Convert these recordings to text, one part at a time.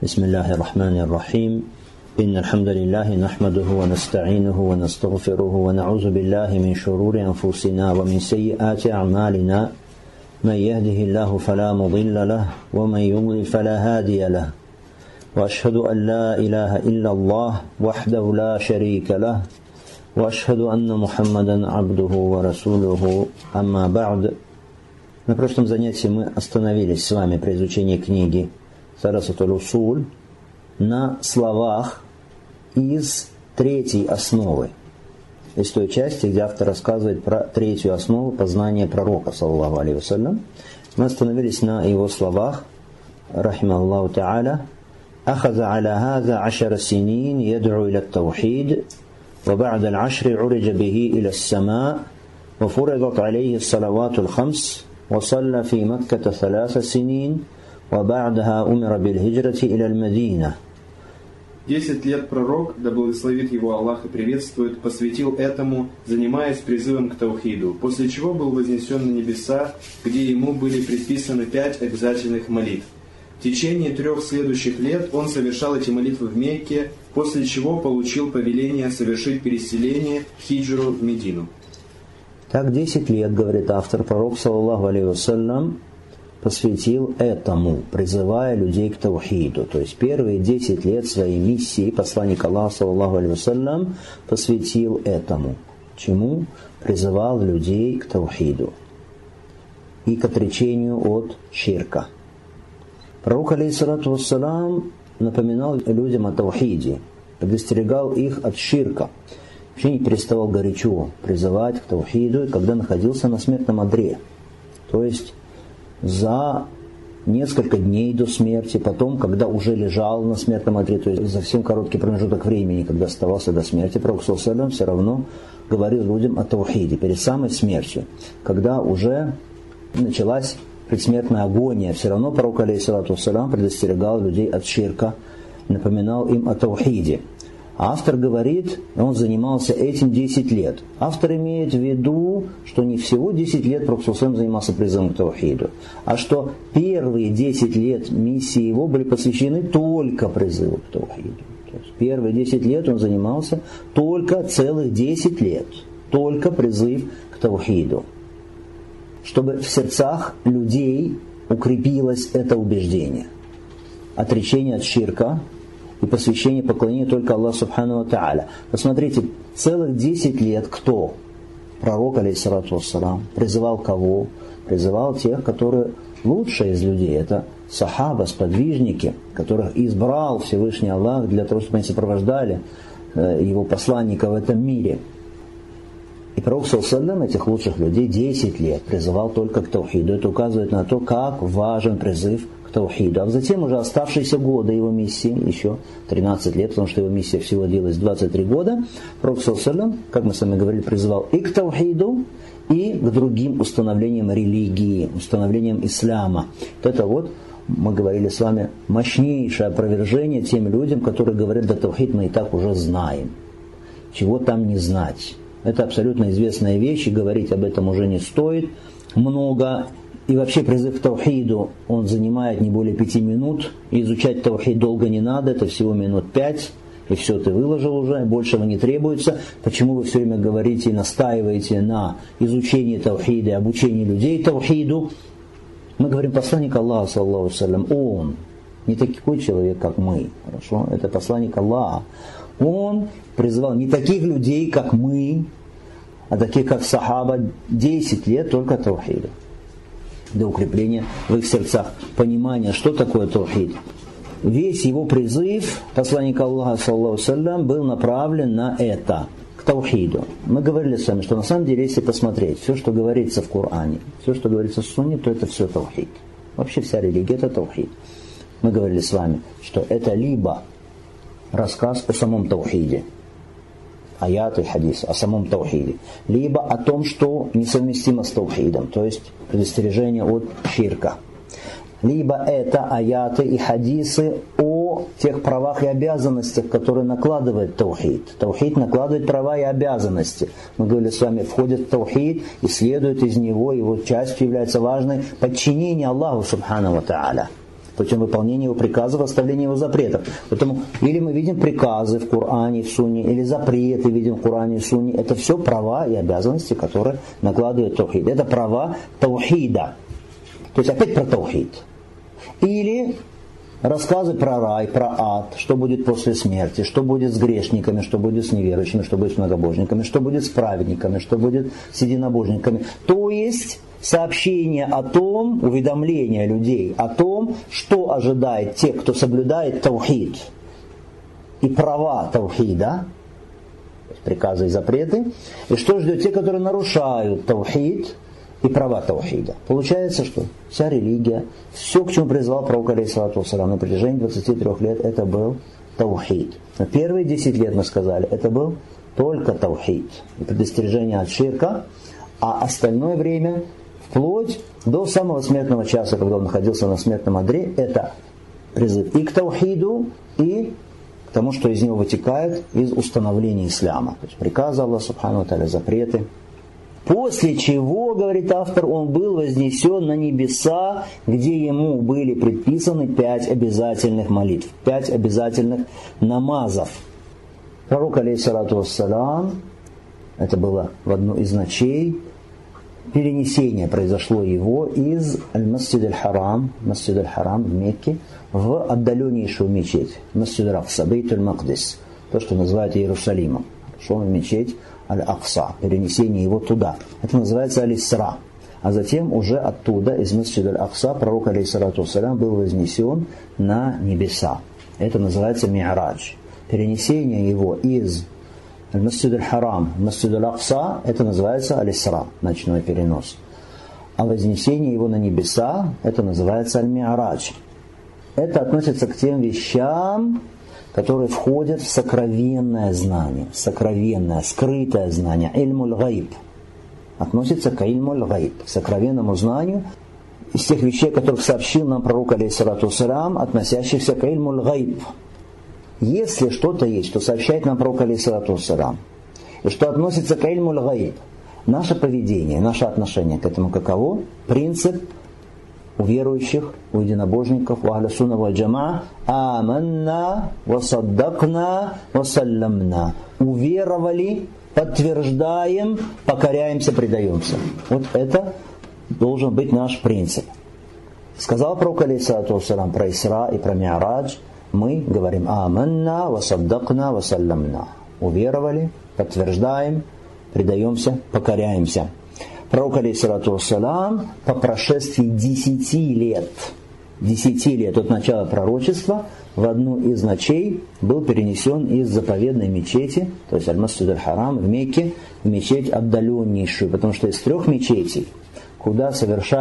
بسم الله الرحمن الرحيم إن الحمد لله نحمده ونستعينه ونستغفره ونعوذ بالله من شرور أنفسنا ومن سيئات أعمالنا من يهده الله فلا مضل له ومن يضلل فلا هادي له وأشهد أن لا إله إلا الله وحده لا شريك له وأشهد أن محمدا عبده ورسوله أما بعد. На прошлом занятии мы остановились с вами при изучении книги Саласатуль Усуль на словах из третьей основы, из той части, где автор рассказывает про третью основу познания пророка, саллаллаху алейхи вассалям. Мы остановились на его словах, рахимахуллаху та'аля: «Ахаза аля хаза 10 синин яд'у иля ат-таухид, ва ба'да аль-10 уриджа бихи иля ас-самаа, ва фуридат алейхи ас-салавату аль-хамс, ва салла фи Макката 3 синин, وبعدها أمر بالهجرة إلى المدينة». 10 лет пророк, да благословит его Аллах и приветствует, посвятил этому, занимаясь призывом к таухиду, после чего был вознесен на небеса, где ему были предписаны 5 обязательных молитв. В течение 3 следующих лет он совершал эти молитвы в Мекке, после чего получил повеление совершить переселение, хиджру в Медину. Так 10 лет, говорит автор, пророк, саллаллаху алейхи вассалям, посвятил этому, призывая людей к таухиду. То есть первые 10 лет своей миссии посланник Аллаха, саллаллаху алейхи вассалям, посвятил этому. Чему? Призывал людей к таухиду и к отречению от ширка. Пророк, алейхиссалату вассалам, напоминал людям о таухиде, предостерегал их от ширка. Вообще не переставал горячо призывать к таухиду, когда находился на смертном одре. То есть за несколько дней до смерти, потом, когда уже лежал на смертном одре, то есть за совсем короткий промежуток времени, когда оставался до смерти, пророк саллаллаху все равно говорил людям о таухиде перед самой смертью. Когда уже началась предсмертная агония, все равно пророк, алейхиссалату вассалям, предостерегал людей от ширка, напоминал им о таухиде. Автор говорит, он занимался этим 10 лет. Автор имеет в виду, что не всего 10 лет пророк саллаллаху занимался призывом к таухиду, а что первые 10 лет миссии его были посвящены только призыву к таухиду. То есть первые 10 лет он занимался только целых 10 лет, только призыв к таухиду, чтобы в сердцах людей укрепилось это убеждение. Отречение от ширка и посвящение поклонения только Аллаху субхану ва та'аля. Посмотрите, целых 10 лет кто? Пророк, алейхиссалату вассалам, призывал кого? Призывал тех, которые лучшие из людей. Это сахаба, сподвижники, которых избрал Всевышний Аллах для того, чтобы они сопровождали его посланника в этом мире. И пророк, саллаллаху этих лучших людей 10 лет призывал только к таухиду. Это указывает на то, как важен призыв к таухиду. А затем уже оставшиеся годы его миссии, еще 13 лет, потому что его миссия всего длилась 23 года, пророк, саллаллаху, как мы с вами говорили, призывал и к таухиду, и к другим установлениям религии, установлениям ислама. Это вот, мы говорили с вами, мощнейшее опровержение тем людям, которые говорят: да таухид мы и так уже знаем. Чего там не знать? Это абсолютно известная вещь, и говорить об этом уже не стоит много. И вообще призыв к таухиду, он занимает не более 5 минут. И изучать таухид долго не надо, это всего минут 5. И все, ты выложил уже, большего не требуется. Почему вы все время говорите и настаиваете на изучении таухида и обучении людей таухиду? Мы говорим, посланник Аллаха, саллаллаху алейхи вассалям, он не такой человек, как мы. Хорошо? Это посланник Аллаха. Он призывал не таких людей, как мы, а таких, как сахаба, 10 лет только таухида, для укрепления в их сердцах понимания, что такое таухид. Весь его призыв, посланник Аллаха, саллаллаху алейхи вассалям, был направлен на это, к таухиду. Мы говорили с вами, что на самом деле, если посмотреть, все, что говорится в Коране, все, что говорится в Сунне, то это все таухид. Вообще вся религия – это таухид. Мы говорили с вами, что это либо рассказ о самом таухиде, аят и хадис, о самом таухиде, либо о том, что несовместимо с таухидом, то есть предостережение от ширка. Либо это аяты и хадисы о тех правах и обязанностях, которые накладывает таухид. Таухид накладывает права и обязанности. Мы говорили с вами, входит в таухид и следует из него, его частью является важной подчинение Аллаху субхану ва та'аля. путем выполнения его приказов, оставления его запретов. Поэтому или мы видим приказы в Коране, в Сунне, или запреты видим в Коране и в Сунне. Это все права и обязанности, которые накладывает таухид. Это права таухида. То есть опять про таухид. Или рассказы про рай, про ад, что будет после смерти, что будет с грешниками, что будет с неверующими, что будет с многобожниками, что будет с праведниками, что будет с единобожниками. То есть сообщение о том, уведомление людей о том, что ожидает тех, кто соблюдает таухид и права таухида, приказы и запреты, и что ждет тех, которые нарушают таухид и права таухида. Получается, что вся религия, все, к чему призвал пророк алейхиссалату вассалям на протяжении 23 лет, это был таухид. Но первые 10 лет, мы сказали, это был только таухид и предостережение от ширка, а остальное время, вплоть до самого смертного часа, когда он находился на смертном одре, это призыв и к таухиду, и к тому, что из него вытекает из установления исляма. То есть приказы Аллаха субхану ва тааля, запреты. После чего, говорит автор, он был вознесен на небеса, где ему были предписаны 5 обязательных молитв, 5 обязательных намазов. Пророк, алейхиссалату вассалям, это было в одну из ночей, перенесение произошло его из Аль-Масджид Аль-Харам, Масджид Аль-Харам в Мекке, в отдаленнейшую мечеть, Масджид Аль-Акса, Бейт Аль-Мақдис, то, что называют Иерусалимом. Шел в мечеть Аль-Акса, перенесение его туда. Это называется Аль-Исра. А затем уже оттуда, из Масджид Аль-Акса, пророк, алейхиссалату вассалям, был вознесен на небеса. Это называется Ми'радж. Перенесение его из Аль-Масджид Аль-Харам, Масджид Аль-Акса, это называется Аль-Исра, ночной перенос. А вознесение его на небеса, это называется Аль-Ми'радж. Это относится к тем вещам, которые входят в сокровенное знание, сокровенное, скрытое знание, ильмуль гайб. Относится к ильмуль гайб, к сокровенному знанию, из тех вещей, которых сообщил нам пророк, алейхиссалату вассалям, относящихся к ильмуль гайб. Если что-то есть, что сообщает нам пророк, алейхиссалату вассалям, и что относится к ильмуль гайб, наше поведение, наше отношение к этому каково? Принцип у верующих, у единобожников, у ахля сунна валь джамаа: аманна, васаддакна, васалламна. Уверовали, подтверждаем, покоряемся, предаемся. Вот это должен быть наш принцип. Сказал пророк, алейхиссалату вассалям, про Исра и про Ми'радж, мы говорим: аманна, васаддакна, васалламна. Уверовали, подтверждаем, предаемся, покоряемся. Пророк, алейхиссалату вассалям, по прошествии 10 лет от начала пророчества, в одну из ночей был перенесен из заповедной мечети, то есть Аль-Масджид Аль-Харам в Мекке, в мечеть отдаленнейшую, потому что из 3 мечетей, куда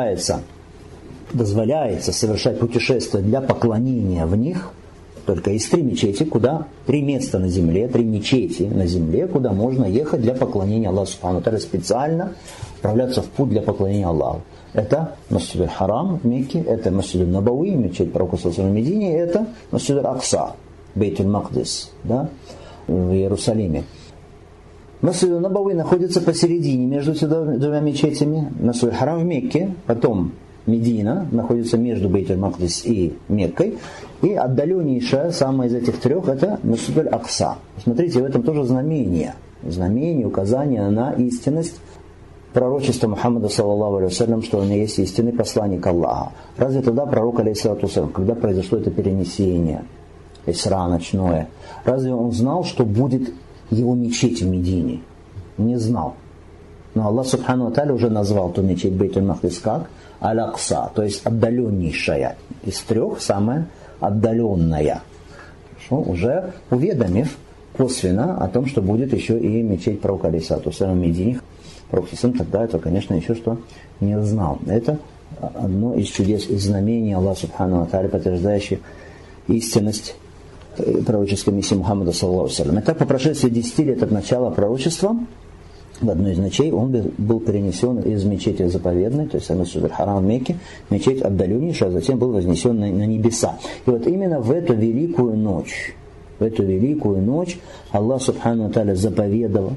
дозволяется совершать путешествия для поклонения в них, только из 3 мечети, куда 3 места на земле, 3 мечети на земле, куда можно ехать для поклонения Аллаху субхану ва тааля, специально отправляться в путь для поклонения Аллаху. Это Масджид Аль-Харам в Мекке, это Масджид Аль-Набауи, мечеть пророка в Медине, это Масджид Аль-Акса, Бейт Аль-Мақдис, да, в Иерусалиме. Масджид Аль-Набауи находится посередине между этими 2 мечетями. Масджид Аль-Харам в Мекке, потом Медина находится между Бейт Аль-Мақдис и Меккой, и отдаленнейшая, самая из этих 3, это Масджид Аль-Акса. Смотрите, в этом тоже знамение, указание на истинность пророчество Мухаммада, саллаллаху алейхи вассалям, что он и есть истинный посланник Аллаха. Разве тогда пророк, алейхиссалату вассалям, когда произошло это перенесение, Исра ночное, разве он знал, что будет его мечеть в Медине? Не знал. Но Аллах субхану ва тааля уже назвал ту мечеть Бейт Аль-Мақдис как Аль-Акса, то есть отдаленнейшая. Из 3 самая отдаленная. Хорошо? Уже уведомив косвенно о том, что будет еще и мечеть пророка, алейхиссалату вассалям, в Медине. Пророк тогда это, конечно, еще что не знал. Это одно из чудес, из знамений Аллаха субхану ва тааля, подтверждающих истинность пророческой миссии Мухаммада, саллаллаху алейхи ва саллям. Итак, по прошествии 10 лет от начала пророчества, в одну из ночей он был перенесен из мечети заповедной, то есть Аль-Масджид Аль-Харам в Мекке, мечеть отдаленнейшая, а затем был вознесен на небеса. И вот именно в эту великую ночь Аллах субхану ва тааля заповедовал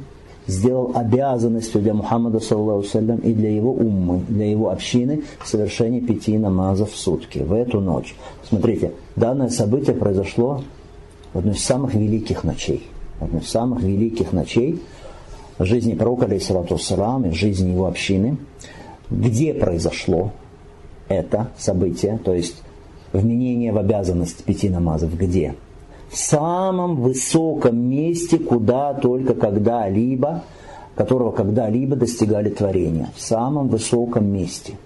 сделал обязанностью для Мухаммада саллаллаху алейхи ва саллям и для его уммы, для его общины совершение 5 намазов в сутки, в эту ночь. Смотрите, данное событие произошло в одной из самых великих ночей. Одной из самых великих ночей в жизни пророка, алейхиссалату вассалам, и в жизни его общины. Где произошло это событие, то есть вменение в обязанность 5 намазов, где? В самом высоком месте, куда только когда-либо, которого когда-либо достигали творения. В самом высоком месте.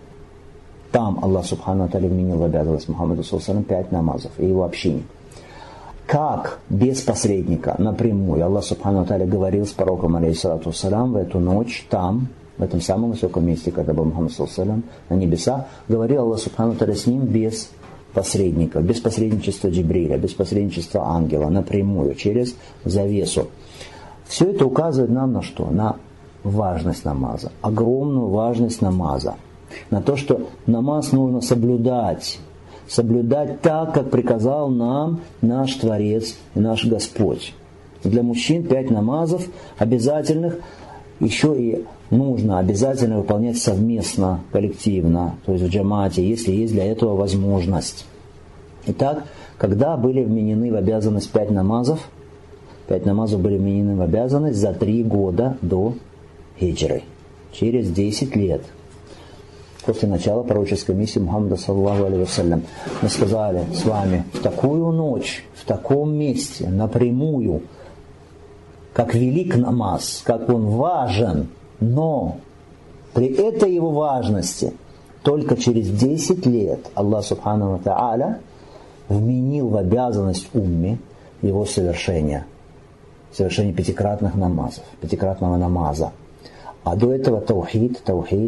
Там Аллах Субхану ва Тааля вменил в обязанность Мухаммаду саллаллаху алейхи ва саллям 5 намазов и его общине. Как без посредника, напрямую, Аллах Субхану ва Тааля говорил с пророком, алейхиссалату вассалам, в эту ночь, там, в этом самом высоком месте, когда был Мухаммад саллаллаху алейхи ва саллям, на небесах, говорил Аллах Субхану ва Тааля с ним без посредника, без посредничества Джибриля, без посредничества ангела, напрямую, через завесу. Все это указывает нам на что? На важность намаза, огромную важность намаза, на то, что намаз нужно соблюдать так, как приказал нам наш Творец и наш Господь. Для мужчин 5 намазов обязательных, еще и нужно обязательно выполнять совместно, коллективно, то есть в джамате, если есть для этого возможность. Итак, когда были вменены в обязанность 5 намазов? 5 намазов были вменены в обязанность за 3 года до хиджры. Через 10 лет после начала пророческой миссии Мухаммада саллаллаху алейхи ва саллям. Мы сказали с вами, в такую ночь, в таком месте, напрямую, как велик намаз, как он важен, но при этой его важности только через 10 лет Аллах Субхану ва Тааля вменил в обязанность умме его совершение 5-кратных намазов, 5-кратного намаза. А до этого таухид,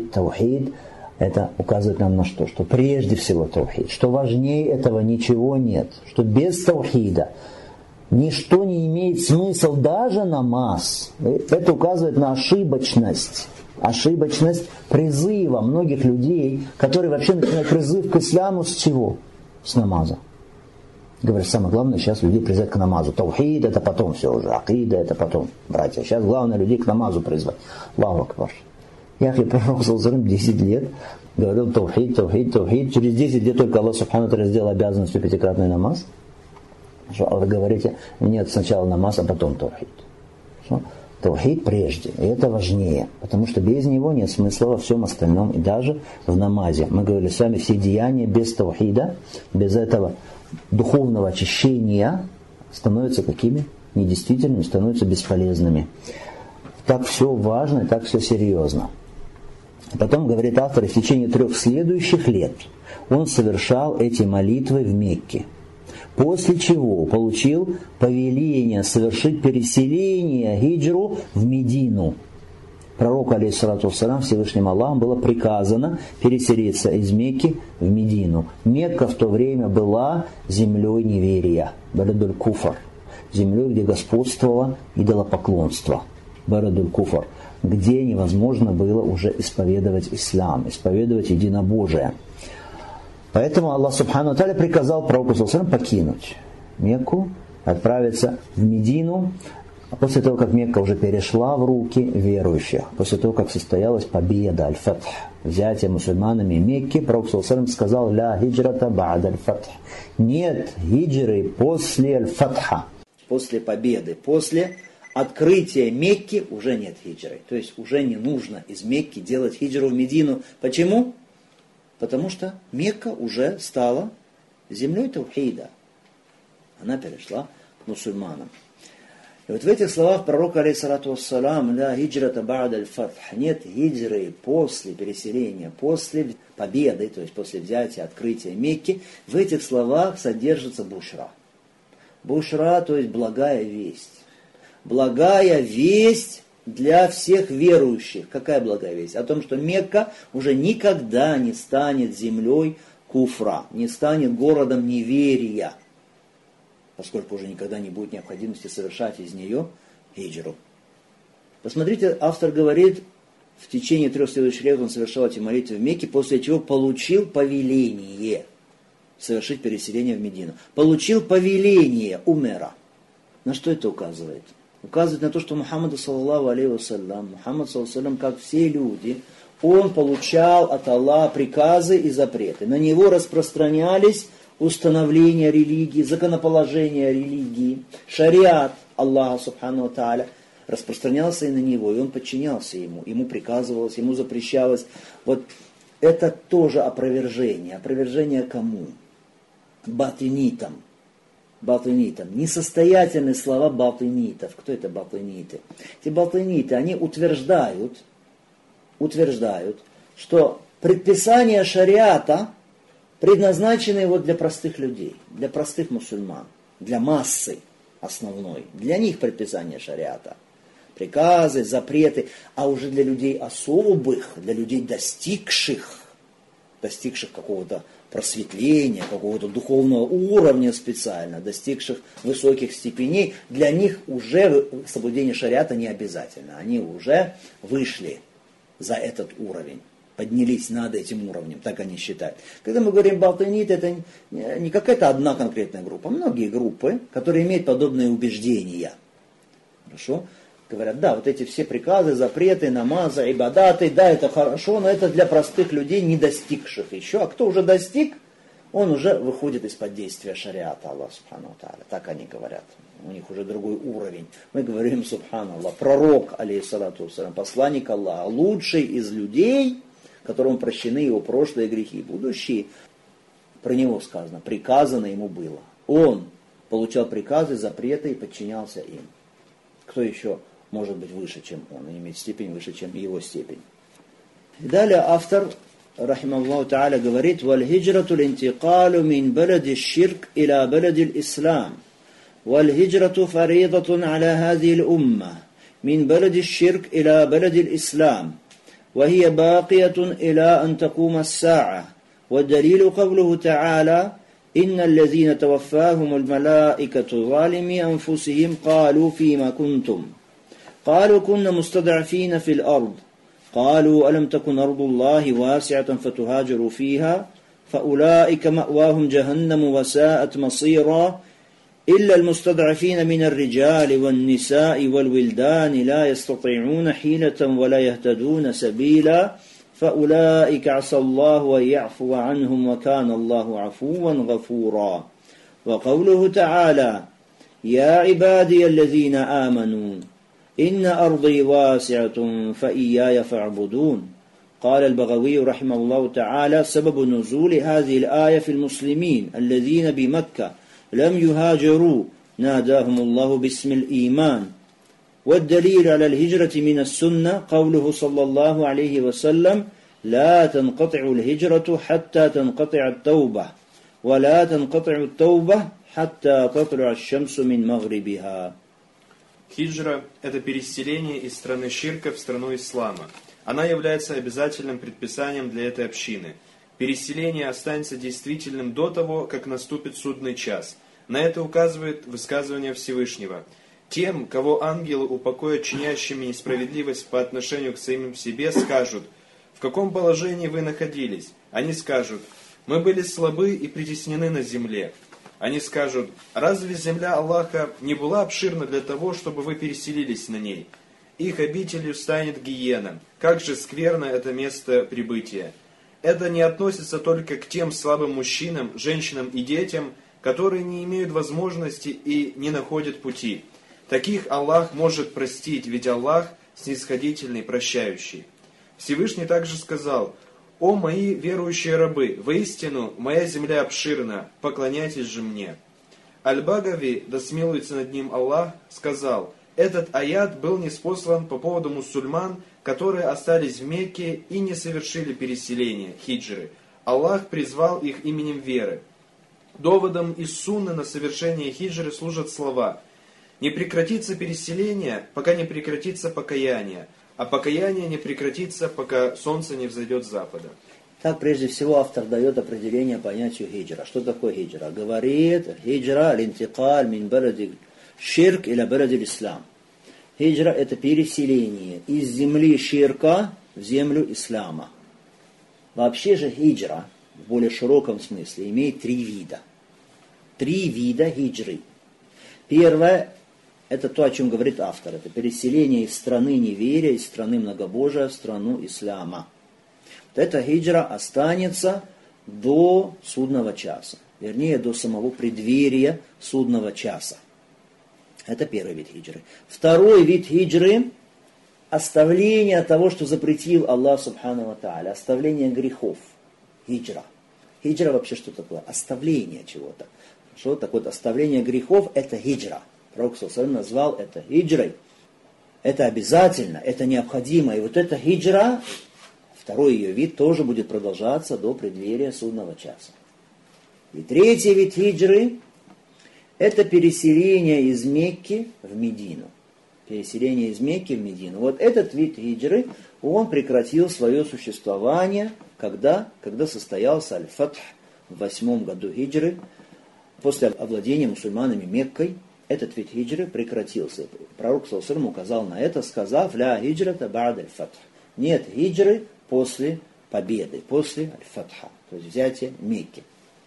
это указывает нам на что? Что прежде всего таухид, что важнее этого ничего нет, что без таухида ничто не имеет смысл, даже намаз. Это указывает на ошибочность призыва многих людей, которые вообще начинают призыв к исламу с чего? С намаза. Говорят, самое главное сейчас людей призвать к намазу. Таухид это потом все уже, акида это потом, братья. Сейчас главное людей к намазу призвать. Аллаху акбар. Яхли пророк саллаллаху алейхи ва саллям 10 лет говорил таухид. Через 10 лет только Аллах Субхану ва Тааля сделал обязанностью 5-кратный намаз. Что вы говорите, нет, сначала намаз, а потом таухид. Таухид прежде, и это важнее, потому что без него нет смысла во всем остальном, и даже в намазе. Мы говорили с вами, все деяния без таухида, без этого духовного очищения становятся какими? Недействительными, становятся бесполезными. Так все важно и так все серьезно. Потом, говорит автор, в течение 3 следующих лет он совершал эти молитвы в Мекке. После чего получил повеление совершить переселение хиджру в Медину. Пророку, алейхиссалату вассалам, Всевышним Аллахом было приказано переселиться из Мекки в Медину. Мекка в то время была землей неверия, барадуль куфр, землей, где господствовало идолопоклонство, барадуль куфр, где невозможно было уже исповедовать ислам, исповедовать единобожие. Поэтому Аллах Субхану ва Тааля приказал пророку саллаллаху алейхи ва саллям покинуть Мекку, отправиться в Медину, после того, как Мекка уже перешла в руки верующих, после того, как состоялась победа, аль-фатх, взятие мусульманами Мекки, пророк саллаллаху алейхи ва саллям сказал: «Ля хиджрата ба'д аль-фатх». Нет хиджры после аль-фатха, после победы, после открытия Мекки уже нет хиджры. То есть уже не нужно из Мекки делать хиджру в Медину. Почему? Потому что Мекка уже стала землей таухида. Она перешла к мусульманам. И вот в этих словах пророка, алейхиссалату вассалам, «Ля хиджрата ба'д аль-фатх», нет хиджры после переселения, после победы, то есть после взятия, открытия Мекки, в этих словах содержится бушра. Бушра, то есть благая весть. Благая весть для всех верующих. Какая благая весть? О том, что Мекка уже никогда не станет землей куфра, не станет городом неверия, поскольку уже никогда не будет необходимости совершать из нее хиджру. Посмотрите, автор говорит, в течение 3 следующих лет он совершал эти молитвы в Мекке, после чего получил повеление совершить переселение в Медину. Получил повеление умера. На что это указывает? указывает на то, что Мухаммад, саллаллаху алейхи вассалям, как все люди, он получал от Аллаха приказы и запреты. На него распространялись установления религии, законоположения религии, шариат Аллаха субхану ва тааля распространялся и на него, и он подчинялся ему, ему приказывалось, ему запрещалось. Вот это тоже опровержение. Опровержение кому? Батинитам. Несостоятельные слова батинитов. Кто это батиниты? Эти батиниты, они утверждают, что предписания шариата предназначены вот для простых людей, для простых мусульман, для массы основной. Для них предписания шариата. Приказы, запреты, а уже для людей особых, для людей достигших какого-то просветления, какого-то духовного уровня специально, достигших высоких степеней, для них уже соблюдение шариата не обязательно. Они уже вышли за этот уровень, поднялись над этим уровнем, так они считают. Когда мы говорим балтанит, это не какая-то одна конкретная группа, многие группы, которые имеют подобные убеждения. Хорошо? Говорят, да, вот эти все приказы, запреты, намазы, ибадаты, да, это хорошо, но это для простых людей, не достигших еще. А кто уже достиг, он уже выходит из-под действия шариата Аллаха субхану ва тааля. Так они говорят. У них уже другой уровень. Мы говорим, субханаллах, пророк, алейхиссалату вассалям, посланник Аллаха, лучший из людей, которому прощены его прошлые грехи и будущие. Про него сказано, приказано ему было. Он получал приказы, запреты и подчинялся им. Кто еще может быть выше, чем он, и иметь степень выше, чем его степень. И далее автор, рахимахуллаху та'аля, говорит: «Валь-хиджрату линтикалу мин балади ширк иля балади ислам. Валь-хиджрату фаридатун аля хази л-умма. Мин балади ширк иля балади ислам. وهي باقية إلى أن تقوم الساعة. والدليل قوله تعالى: إن الذين توفاهم الملائكة ظالمي أنفسهم قالوا فيما كنتم. قالوا كنا مستضعفين في الأرض. قالوا ألم تكن أرض الله واسعة فتهاجروا فيها فأولئك مأواهم جهنم وساءت مصيرا إلا المستضعفين من الرجال والنساء والولدان لا يستطيعون حيلة ولا يهتدون سبيلا فأولئك عسى الله أن يعفو عنهم وكان الله عفوا غفورا. وقوله تعالى: يا عبادي الذين آمنوا إن أرضي واسعة فإياي فاعبدون. قال البغوي رحمه الله تعالى: سبب نزول هذه الآية في المسلمين الذين بمكة لم يهاجروا ناداهم الله باسم الإيمان. والدليل على الهجرة من السنة قوله صلى الله عليه وسلم: لا تنقطع الهجرة حتى تنقطع التوبة ولا تنقطع التوبة حتى تطلع الشمس من مغربها. Хиджра – это переселение из страны ширка в страну ислама. Она является обязательным предписанием для этой общины. Переселение останется действительным до того, как наступит судный час. На это указывает высказывание Всевышнего. Тем, кого ангелы упокоят чинящими несправедливость по отношению к самим себе, скажут: в каком положении вы находились? Они скажут: мы были слабы и притеснены на земле. Они скажут: разве земля Аллаха не была обширна для того, чтобы вы переселились на ней? Их обителью станет гиена. Как же скверно это место прибытия. Это не относится только к тем слабым мужчинам, женщинам и детям, которые не имеют возможности и не находят пути. Таких Аллах может простить, ведь Аллах снисходительный, прощающий. Всевышний также сказал: «О мои верующие рабы, воистину моя земля обширна, поклоняйтесь же мне». Аль-Багави, да смилуется над ним Аллах, сказал: этот аят был ниспослан по поводу мусульман, которые остались в Мекке и не совершили переселение, хиджры. Аллах призвал их именем веры. Доводом из сунны на совершение хиджры служат слова: «Не прекратится переселение, пока не прекратится покаяние, а покаяние не прекратится, пока солнце не взойдет с запада». Так, прежде всего, автор дает определение понятию хиджра. Что такое хиджра? Говорит, хиджра линтикаль мин балади ширк иля балади ислам. Хиджра – это переселение из земли ширка в землю ислама. Вообще же хиджра, в более широком смысле, имеет три вида. Три вида хиджры. Первое – Это то, о чем говорит автор. Это переселение из страны неверия, из страны многобожия в страну ислама. Вот эта хиджра останется до судного часа. Вернее, до самого преддверия судного часа. Это первый вид хиджры. Второй вид хиджры – оставление того, что запретил Аллах Субхану ва Тааля. Оставление грехов. Хиджра. Хиджра вообще что такое? Оставление чего-то. Что такое оставление грехов? Это хиджра. Пророк ﷺ назвал это хиджрой. Это обязательно, это необходимо. И вот эта хиджра, второй ее вид, тоже будет продолжаться до преддверия судного часа. И третий вид хиджры – это переселение из Мекки в Медину. Переселение из Мекки в Медину. Вот этот вид хиджры, он прекратил свое существование, когда состоялся аль-Фатх в 8 году хиджры. После овладения мусульманами Меккой этот вид хиджры прекратился. Пророк ﷺ указал на это, сказав: «Ля хиджрата ба'д аль-Фатх». Нет хиджры после победы, после аль-Фатха, то есть взятия Мекки.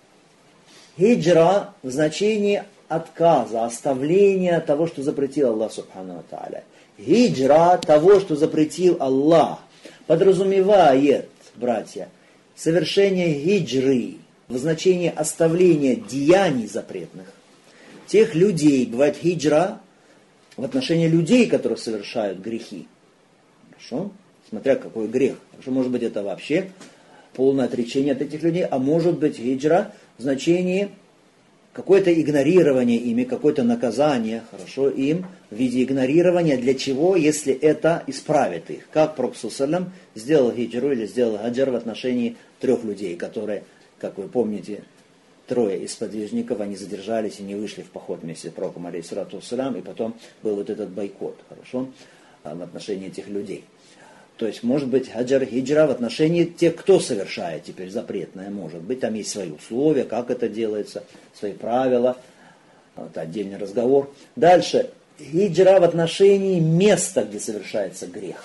Хиджра в значении отказа, оставления того, что запретил Аллах Субхану ва Тааля. Хиджра того, что запретил Аллах, подразумевает, братья, совершение хиджры в значении оставления деяний запретных. Тех людей, бывает хиджра в отношении людей, которые совершают грехи. Хорошо? Смотря какой грех. Хорошо, может быть, это вообще полное отречение от этих людей, а может быть хиджра в значении какое-то игнорирование ими, какое-то наказание, хорошо, им в виде игнорирования. Для чего, если это исправит их? Как Пророк ﷺ сделал хиджру или сделал хаджр в отношении 3 людей, которые, как вы помните, 3 из сподвижников, они задержались и не вышли в поход вместе с Пророком, алейхиссалату вассалям, и потом был вот этот бойкот, хорошо, в отношении этих людей. То есть, может быть, хаджр, хиджра в отношении тех, кто совершает теперь запретное, может быть, там есть свои условия, как это делается, свои правила, это отдельный разговор. Дальше, хиджра в отношении места, где совершается грех.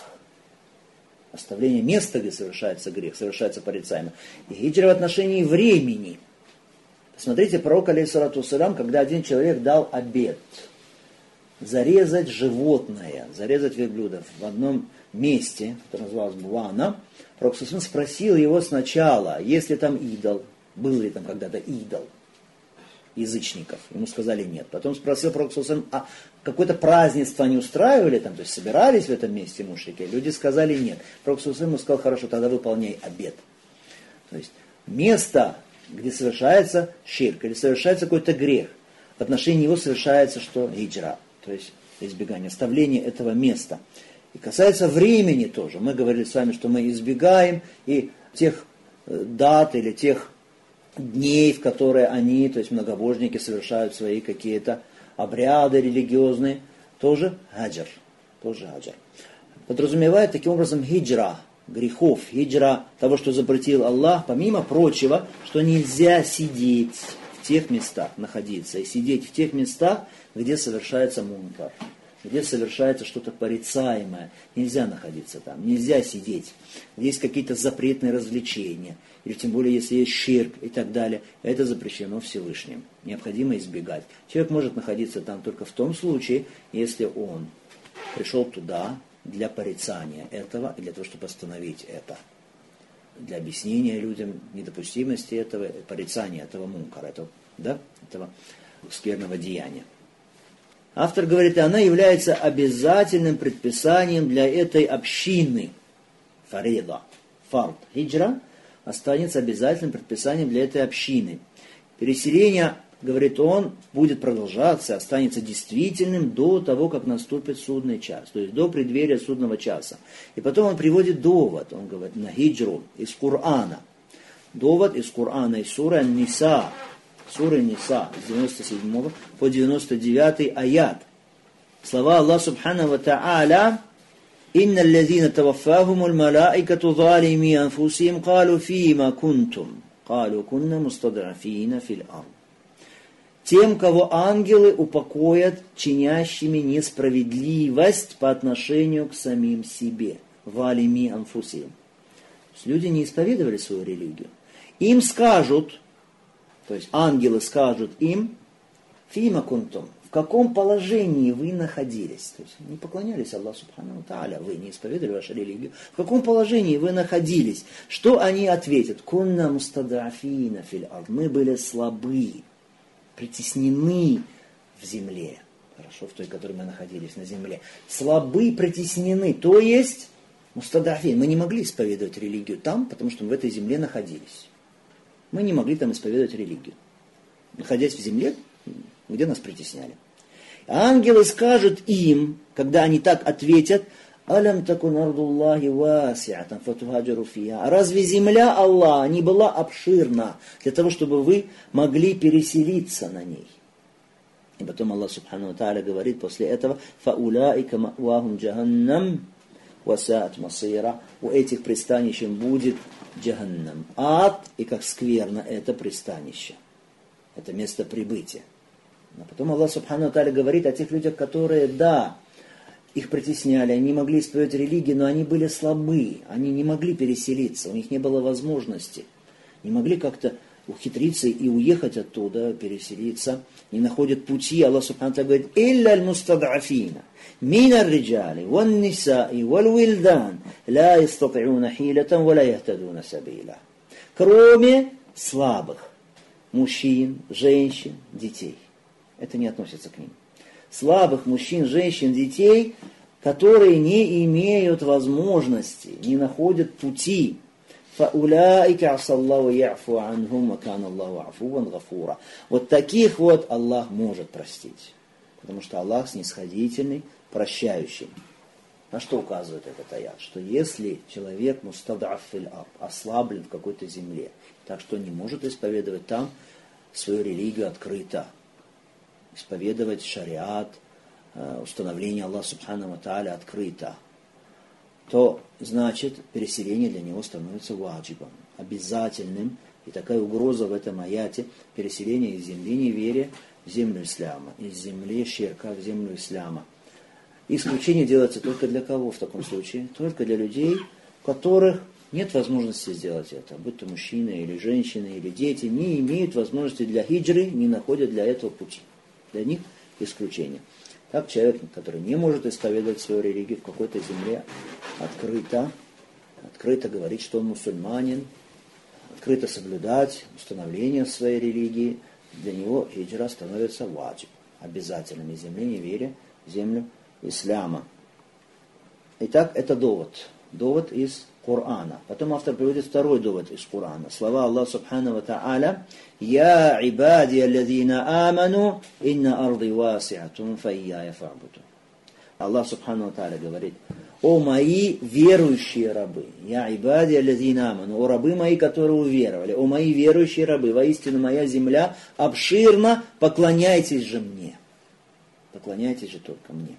Оставление места, где совершается грех, совершается порицаемо. И хиджра в отношении времени. Посмотрите, пророк, алейхиссалату вассалям, когда один человек дал обет зарезать животное, зарезать верблюдов в одном месте, которое называлось Буана, пророк спросил его сначала, есть ли там идол, был ли там когда-то идол язычников. Ему сказали нет. Потом спросил пророк, а какое-то празднество они устраивали там, то есть собирались в этом месте мушрики? Люди сказали нет. Пророк ему сказал: хорошо, тогда выполняй обет. То есть место, где совершается ширк, или совершается какой-то грех, в отношении него совершается что? Хиджра, то есть избегание, оставление этого места. И касается времени тоже. Мы говорили с вами, что мы избегаем и тех дат или тех дней, в которые они, то есть многобожники, совершают свои какие-то обряды религиозные. Тоже хаджр. Подразумевает таким образом хиджра грехов, хиджра того, что запретил Аллах, помимо прочего, что нельзя сидеть в тех местах, находиться, и сидеть в тех местах, где совершается мункар, где совершается что-то порицаемое. Нельзя находиться там, нельзя сидеть. Есть какие-то запретные развлечения, или тем более, если есть ширк и так далее. Это запрещено Всевышним. Необходимо избегать. Человек может находиться там только в том случае, если он пришел туда для порицания этого, и для того, чтобы остановить это. Для объяснения людям недопустимости этого, порицания этого мункара, этого скверного деяния. Автор говорит, она является обязательным предписанием для этой общины. Фарида, фард, хиджра останется обязательным предписанием для этой общины. Переселение, говорит он, будет продолжаться, останется действительным до того, как наступит судный час, то есть до преддверия судного часа. И потом он приводит довод, он говорит, на хиджру из Корана. Довод из Корана, из суры Ан-Ниса, суры Ниса, с 97 по 99 аят. Слова Аллаха Субхану ва Та'аля: «Инна аллазина таваффахумул малаикату залими анфусихим, калу фима кунтум, калу кунна мустад'афина фил ард». Тем, кого ангелы упокоят чинящими несправедливость по отношению к самим себе. Валими анфусихим. Люди не исповедовали свою религию. Им скажут, то есть ангелы скажут им: Фима кунтум. В каком положении вы находились? То есть не поклонялись Аллаху Субхану Тааля, вы не исповедовали вашу религию. В каком положении вы находились? Что они ответят? Кунна мустадафина фил ард. Мы были слабы, притеснены в земле. Хорошо, в той, в которой мы находились на земле. Слабы, притеснены. То есть, мустадафин. Мы не могли исповедовать религию там, потому что мы в этой земле находились. Мы не могли там исповедовать религию. Находясь в земле, где нас притесняли. Ангелы скажут им, когда они так ответят, «Алям такун ардуллахи васиатан фатухаджару фиха». Разве земля Аллаха не была обширна для того, чтобы вы могли переселиться на ней? И потом Аллах Субхану ва Тааля говорит после этого, «Фаулаика ма'вахум джаханнам васаат масира». У этих пристанищем будет джаханнам. Ад, и как скверно это пристанище. Это место прибытия. А потом Аллах Субхану ва Тааля говорит о тех людях, которые, да, их притесняли, они не могли исповедовать религию, но они были слабы, они не могли переселиться, у них не было возможности, не могли как-то ухитриться и уехать оттуда, переселиться, не находят пути. Аллах Субхану ва Тааля говорит, «Илля аль-мустад'афина, мин ар-риджали, ван-нисаи, вал-вильдан, ла истати'уна хилятан, ва ла яхтадуна сабила». Кроме слабых мужчин, женщин, детей. Это не относится к ним. Слабых мужчин, женщин, детей, которые не имеют возможности, не находят пути. فَأُولَٰئِكَ عَسَى اللَّهُ يَعْفُوَ عَنْهُمْ وَكَانَ اللَّهُ عَفُوًّا غَفُورًا. Вот таких вот Аллах может простить. Потому что Аллах снисходительный, прощающий. На что указывает этот аят? Что если человек мустадаф фил ард, ослаблен в какой-то земле, так что не может исповедовать там свою религию открыто, исповедовать шариат, установление Аллаха Субхану ва Тааля открыто, то значит переселение для него становится ваджибом, обязательным. И такая угроза в этом аяте — переселение из земли неверия в землю исляма, из земли ширка в землю исляма. Исключение делается только для кого в таком случае? Только для людей, у которых нет возможности сделать это. Будь то мужчины или женщины или дети, не имеют возможности для хиджры, не находят для этого пути. Для них исключение. Так человек, который не может исповедовать свою религию в какой-то земле открыто говорить, что он мусульманин, открыто соблюдать установление своей религии, для него хиджра становится ваджиб, обязательным из земли неверия в землю исляма. Итак, это довод из Корана. Потом автор приводит второй довод из Корана. Слова Аллаха Субхану ва Тааля: «Я ибади аллазина аману, инна арди васиатун файяя фа'буду». Аллах Субхану ва Тааля говорит: «О мои верующие рабы, я ибади аллазина аману, о рабы мои, которые уверовали, о мои верующие рабы, воистину моя земля обширна, поклоняйтесь же мне». Поклоняйтесь же только мне.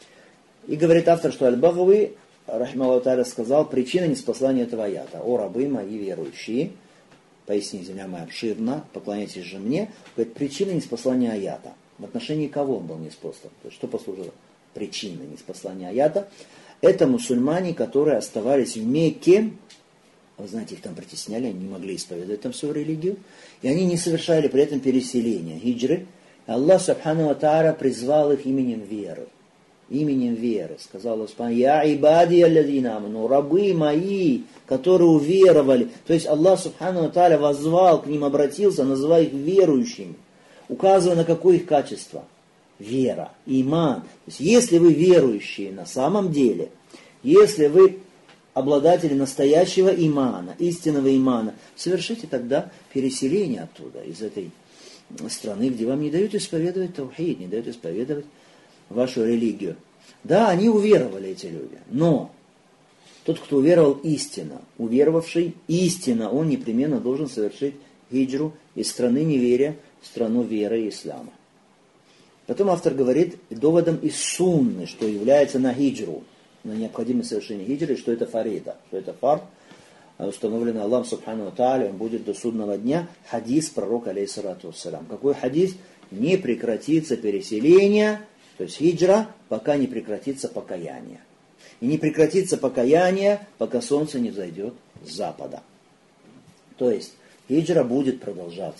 И говорит автор, что Аль-Багави рахимахуллаху тааля сказал, причина ниспослания этого аята: «О рабы мои верующие, поясни, земля моя обширна, поклоняйтесь же мне». Говорит, причина ниспослания аята. В отношении кого он был ниспослан? То есть, что послужило причиной ниспослания аята? Это мусульмане, которые оставались в Мекке. Вы знаете, их там притесняли, они не могли исповедовать там свою религию. И они не совершали при этом переселения, хиджры. Аллах Субхану ва Тааля призвал их именем веры. Именем веры. Сказал Аллах: «Я ибади аллазина аману», рабы мои, которые уверовали. То есть Аллах Субхану ва Тааля воззвал к ним, обратился, называя их верующими, указывая на какое их качество. Вера, иман. То есть если вы верующие на самом деле, если вы обладатели настоящего имана, истинного имана, совершите тогда переселение оттуда, из этой страны, где вам не дают исповедовать таухид, не дают исповедовать вашу религию. Да, они уверовали, эти люди, но тот, кто уверовал истинно, уверовавший истинно, он непременно должен совершить хиджру из страны неверия в страну веры и ислама. Потом автор говорит доводом из сунны, что является на хиджру, на необходимое совершение хиджры, что это фарида, что это фард, установленный Аллахом Субхану ва Тааля, он будет до судного дня, хадис пророка алейхиссалату вассалям. Какой хадис? Не прекратится переселение, то есть хиджра, пока не прекратится покаяние. И не прекратится покаяние, пока солнце не взойдет с запада. То есть хиджра будет продолжаться.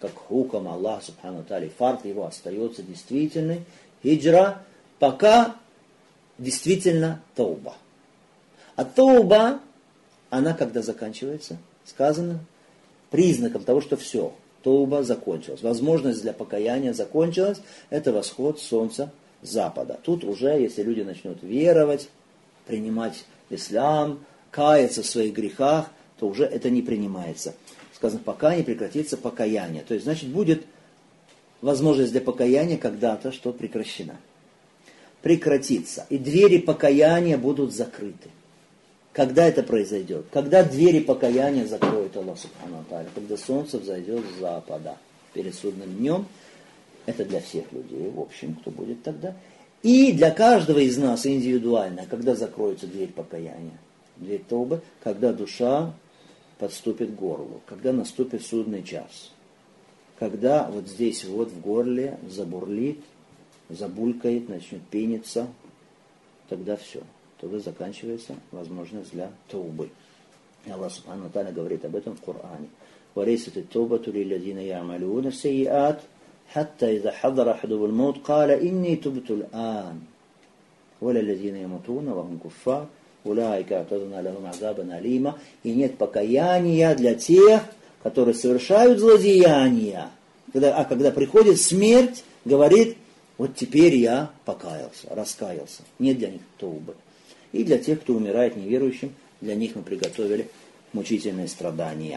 как хукам Аллах субхану тааля, фард его остается действительный, хиджра, пока действительно тауба. А тауба, она когда заканчивается, сказано, признаком того, что все, тауба закончилась. Возможность для покаяния закончилась, это восход солнца с запада. Тут уже, если люди начнут веровать, принимать ислам, каяться в своих грехах, то уже это не принимается. Сказано, пока не прекратится покаяние. То есть, значит, будет возможность для покаяния когда-то, что прекращена. Прекратится. И двери покаяния будут закрыты. Когда это произойдет? Когда двери покаяния закроет Аллах субхану ва тааля? Когда солнце взойдет с запада перед судным днем. Это для всех людей, в общем, кто будет тогда. И для каждого из нас индивидуально, когда закроется дверь покаяния, дверь таубы, когда душа подступит к горлу, когда наступит судный час, когда вот здесь вот в горле забурлит, забулькает, начнет пениться, тогда все, тогда заканчивается возможность для таубы. И Аллах субхану ва тааля говорит об этом в Коране. وَلَيْسَتِ التَّوْبَةُ لِلَّذِينَ يَعْمَلُونَ السَّيِّئَاتِ حتى إذا حضر أحدهم الموت قال إني تبت الآن ولا الذين يموتون وهم كفار أولئك أعتدنا لهم عذابا أليما. И нет покаяния для тех, которые совершают злодеяния. Когда приходит смерть, говорит, вот теперь я покаялся, раскаялся. Нет для них таубы. И для тех, кто умирает неверующим, для них мы приготовили мучительные страдания.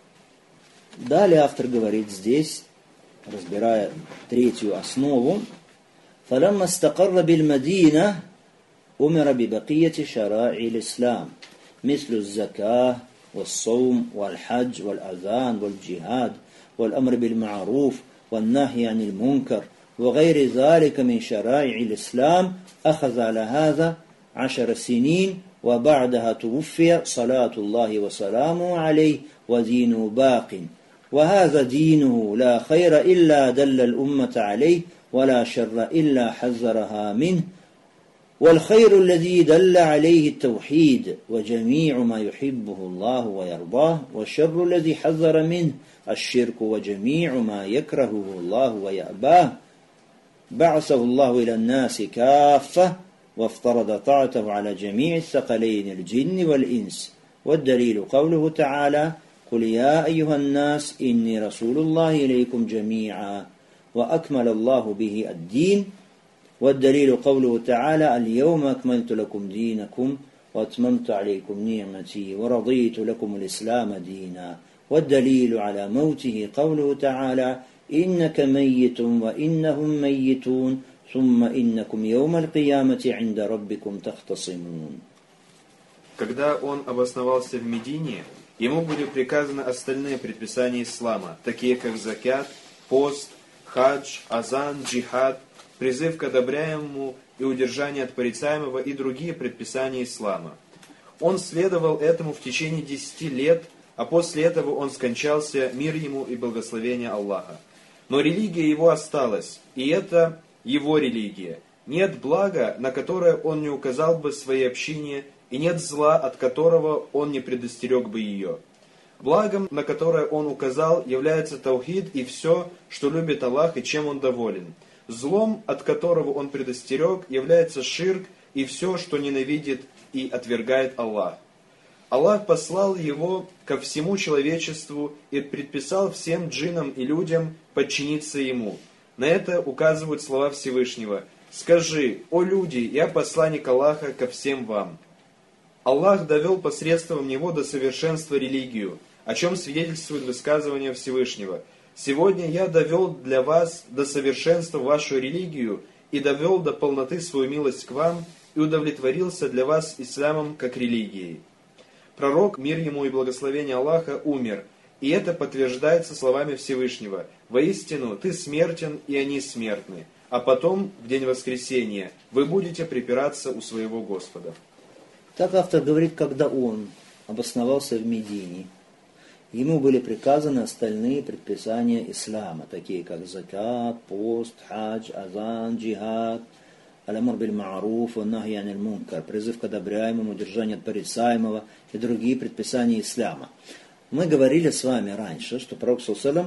Далее автор говорит здесь, разбирая третью основу, فَلَمَّا اسْتَقَرَّ بِالْمَدِينَةِ أُمِرَ بِبَقِيَّةِ شَرَائِعِ الْإِسْلَامِ مثل الزكاة والصوم والحج والأذان والجهاد والأمر بالمعروف والنهي عن المنكر وغير ذلك من شرائع الإسلام أخذ على هذا 10 سنين وبعدها توفي صلاة الله وسلامه عليه ودينه باق وهذا دينه لا خير إلا دل الأمة عليه ولا شر إلا حذرها منه والخير الذي دل عليه التوحيد وجميع ما يحبه الله ويرضاه والشر الذي حذر منه الشرك وجميع ما يكرهه الله ويأباه بعثه الله إلى الناس كافة وافترض طاعته على جميع الثقلين الجن والإنس والدليل قوله تعالى قل يا أيها الناس إني رسول الله إليكم جميعا وأكمل الله به الدين والدليل قوله تعالى اليوم أكملت لكم دينكم وأتممت عليكم نعمتي ورضيت لكم الإسلام دينا والدليل على موته قوله تعالى إنك ميت وإنهم ميتون ثم إنكم يوم القيامة عند ربكم تختصمون. Когда он обосновался в Медине, ему были приказаны остальные предписания ислама, такие как закят, пост, хадж, азан, джихад, призыв к одобряемому и удержание от порицаемого и другие предписания ислама. Он следовал этому в течение 10 лет, а после этого он скончался, мир ему и благословение Аллаха. Но религия его осталась, и это его религия. Нет блага, на которое он не указал бы своей общине, и нет зла, от которого он не предостерег бы ее. Благом, на которое он указал, является таухид и все, что любит Аллах и чем он доволен. Злом, от которого он предостерег, является ширк и все, что ненавидит и отвергает Аллах. Аллах послал его ко всему человечеству и предписал всем джиннам и людям подчиниться ему. На это указывают слова Всевышнего. «Скажи, о люди, я посланник Аллаха ко всем вам». Аллах довел посредством него до совершенства религию, о чем свидетельствует высказывание Всевышнего. «Сегодня я довел для вас до совершенства вашу религию и довел до полноты свою милость к вам и удовлетворился для вас исламом как религией». Пророк, мир ему и благословение Аллаха, умер, и это подтверждается словами Всевышнего. «Воистину, ты смертен, и они смертны, а потом, в день воскресения, вы будете припираться у своего Господа». Так автор говорит, когда он обосновался в Медине, ему были приказаны остальные предписания ислама, такие как закат, пост, хадж, азан, джихад, аль-амр биль-ма'руф, wan-нахи аниль мункар, призыв к одобряемому, удержание от порицаемого и другие предписания ислама. Мы говорили с вами раньше, что пророк саллаллаху алейхи ва саллям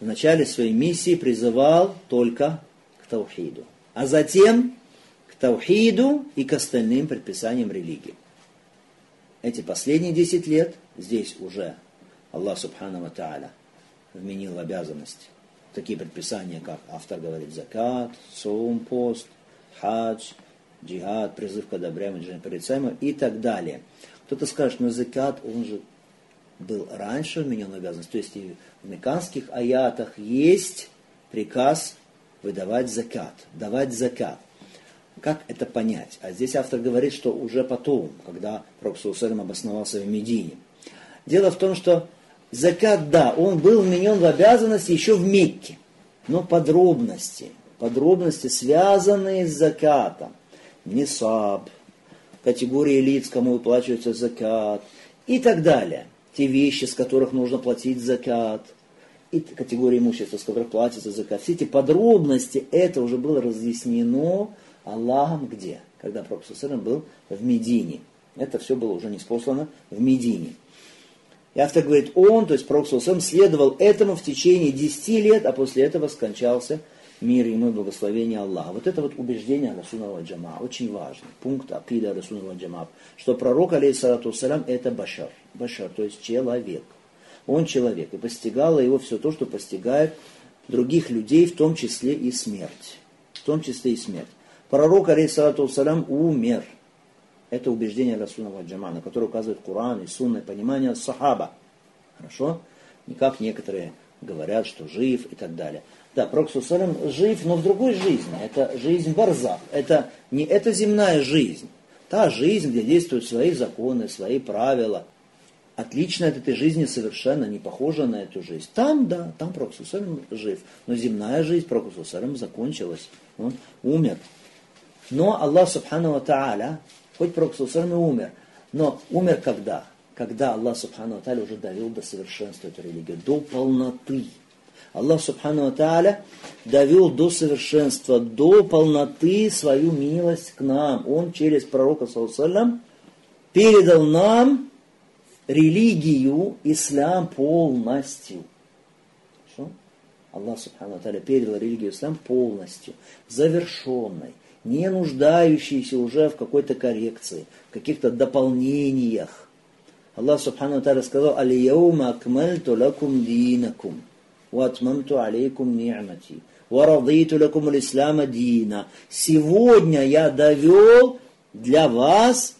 в начале своей миссии призывал только к таухиду, а затем к таухиду и к остальным предписаниям религии. Эти последние 10 лет здесь уже Аллах Субхану ва Тааля вменил в обязанность такие предписания, как автор говорит, закат, саум, пост, хадж, джихад, призыв к одобряемому, порицаемому и так далее. Кто-то скажет, но закат, он же был раньше вменен в обязанность. То есть и в мекканских аятах есть приказ выдавать закат, давать закат. Как это понять? А здесь автор говорит, что уже потом, когда Пророк ﷺ обосновался в Медине. Дело в том, что закат, да, он был вменен в обязанность еще в Мекке. Но подробности, связанные с закатом, нисаб, категории лиц, кому выплачивается закат и так далее. Те вещи, с которых нужно платить закат, и категории имущества, с которых платится закат. Все эти подробности, это уже было разъяснено Аллахом где? Когда Пророк ﷺ был в Медине. Это все было уже ниспослано в Медине. И автор говорит, он, то есть Пророк ﷺ, следовал этому в течение 10 лет, а после этого скончался, мир ему и благословение Аллаха. Вот это вот убеждение Ахлю-сунна валь джамаа, очень важный пункт акида Ахлю-сунна валь джамаа, что пророк, алейхиссалату вассалям, это башар, то есть человек. Он человек, и постигало его все то, что постигает других людей, в том числе и смерть. Пророк, алейхиссалату вассалям, умер. Это убеждение Ахлю-сунна валь джамаа, на которое указывает Коран и сунна, и понимание сахаба. Хорошо? Не как некоторые говорят, что жив и так далее. Да, Пророк ﷺ жив, но в другой жизни. Это жизнь барзах. Это не эта земная жизнь. Та жизнь, где действуют свои законы, свои правила. Отлично от этой жизни совершенно не похожа на эту жизнь. Там, да, там Пророк ﷺ жив. Но земная жизнь Пророка ﷺ закончилась. Он умер. Но Аллах Субхану ва Тааля, хоть Пророк ﷺ и умер, но умер когда? Когда Аллах Субхану ва Тааля уже довел до совершенства эту религию, до полноты. Аллах Субхану ва Тааля довел до совершенства, до полноты свою милость к нам. Он через пророка ﷺ передал нам религию, ислам полностью. Хорошо? Аллах Субхану ва Тааля передал религию ислам полностью, завершенной, не нуждающейся уже в какой-то коррекции, в каких-то дополнениях. Аллах Субхану ва Тааля сказал: «Аль-яума акмальту лакум динакум, ва атмамту алейкум ни'мати, ва радиту лакум аль-ислама дина». Сегодня я довел для вас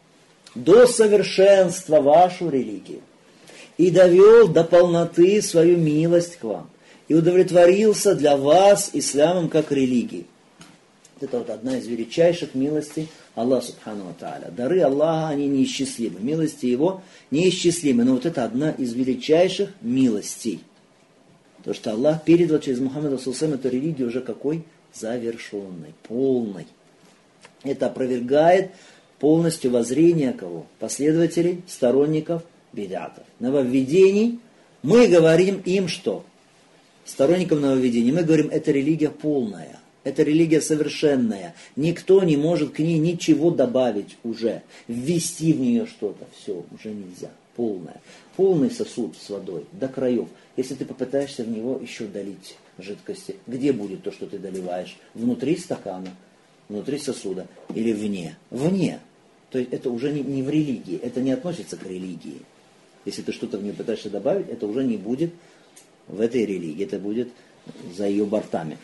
до совершенства вашу религию. И довел до полноты свою милость к вам. И удовлетворился для вас исламом как религией. Это вот одна из величайших милостей Аллаха Субхану ва Тааля. Дары Аллаха, они неисчислимы. Милости Его неисчислимы. Но вот это одна из величайших милостей. То, что Аллах передал через Мухаммада ﷺ эту религию уже какой? Завершенной, полной. Это опровергает полностью воззрение кого? Последователей, сторонников бид'атов. Нововведений. Мы говорим им что? Сторонникам нововведений. Мы говорим, это религия полная. Это религия совершенная. Никто не может к ней ничего добавить уже. Ввести в нее что-то. Все, уже нельзя. Полная. Полный сосуд с водой до краев. Если ты попытаешься в него еще долить жидкости, где будет то, что ты доливаешь? Внутри стакана, внутри сосуда или вне? Вне. То есть это уже не в религии. Это не относится к религии. Если ты что-то в нее пытаешься добавить, это уже не будет в этой религии. Это будет за ее бортами.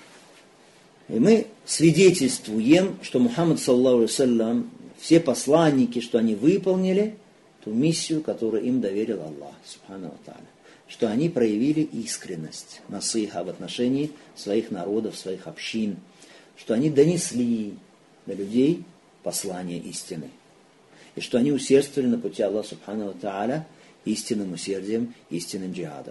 И мы свидетельствуем, что Мухаммад, саллаллаху алейхи вассалям, все посланники, что они выполнили ту миссию, которую им доверил Аллах, субхану ва тааля. Что они проявили искренность, насыха в отношении своих народов, своих общин. Что они донесли до людей послание истины. И что они усердствовали на пути Аллаха, субхану ва тааля, истинным усердием, истинным джихадом.